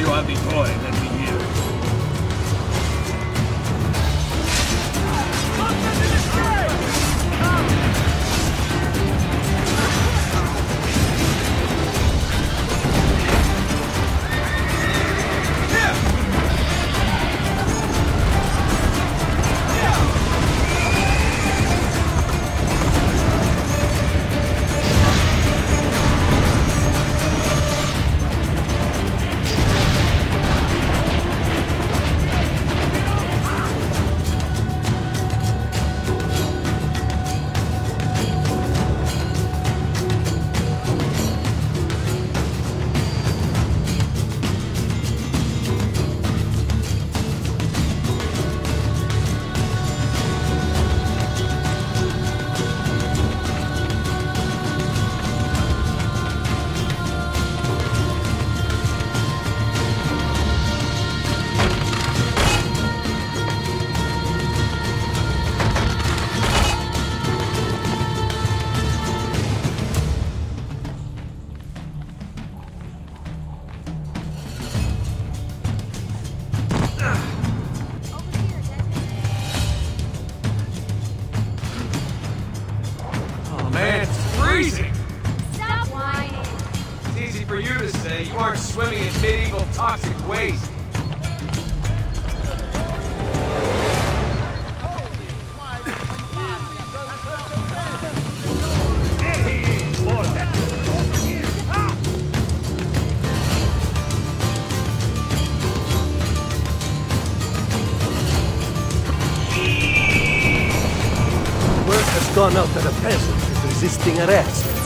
you have the toy, let me hear it. Stop whining. It's easy for you to say. You aren't swimming in medieval toxic waste. Word has gone out that a peasant is resisting arrest.